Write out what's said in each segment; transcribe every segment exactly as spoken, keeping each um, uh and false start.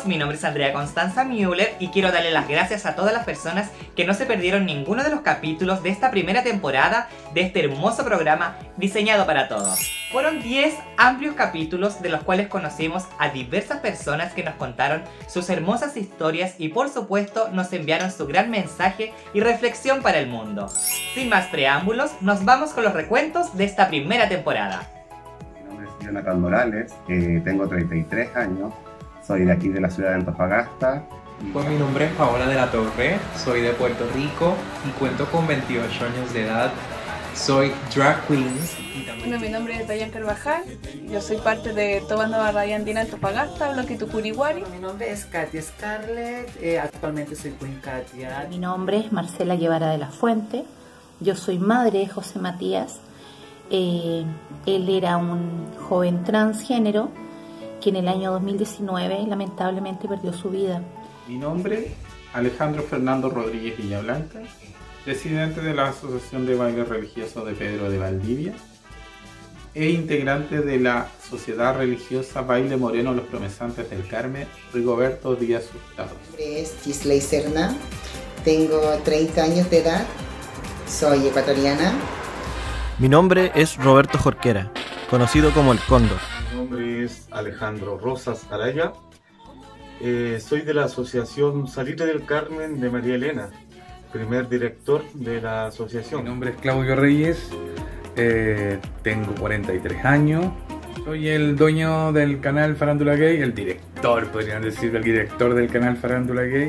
todos, mi nombre es Andrea Constanza Müller y quiero darle las gracias a todas las personas que no se perdieron ninguno de los capítulos de esta primera temporada de este hermoso programa diseñado para todos. Fueron diez amplios capítulos de los cuales conocimos a diversas personas que nos contaron sus hermosas historias y por supuesto nos enviaron su gran mensaje y reflexión para el mundo. Sin más preámbulos, nos vamos con los recuentos de esta primera temporada. Mi nombre es Jonathan Morales, eh, tengo treinta y tres años, soy de aquí de la ciudad de Antofagasta. Pues mi nombre es Paola de la Torre, soy de Puerto Rico y cuento con veintiocho años de edad. Soy drag queen. Y también... Bueno, mi nombre es Dayan Carvajal, yo soy parte de Tobanda Barraya Andina Antofagasta, bloque Tucurihuari. Mi nombre es Katia Scarlett, eh, actualmente soy Queen Katia. Mi nombre es Marcela Guevara de la Fuente, yo soy madre de José Matías. Eh, él era un joven transgénero que en el año dos mil diecinueve lamentablemente perdió su vida. Mi nombre, Alejandro Fernando Rodríguez Villablanca, presidente de la Asociación de Baile Religioso de Pedro de Valdivia e integrante de la Sociedad Religiosa Baile Moreno Los Promesantes del Carmen, Rigoberto Díaz Hurtado. Mi nombre es Gisley Serna, tengo treinta años de edad, soy ecuatoriana. Mi nombre es Roberto Jorquera, conocido como El Cóndor. Mi nombre es Alejandro Rosas Araya, eh, soy de la Asociación Salitre del Carmen de María Elena, primer director de la asociación. Mi nombre es Claudio Reyes, eh, tengo cuarenta y tres años, soy el dueño del canal Farándula Gay, el director, podrían decir, el director del canal Farándula Gay.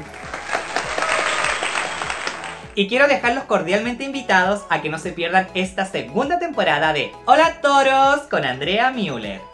Y quiero dejarlos cordialmente invitados a que no se pierdan esta segunda temporada de Hola Toros con Andrea Müller.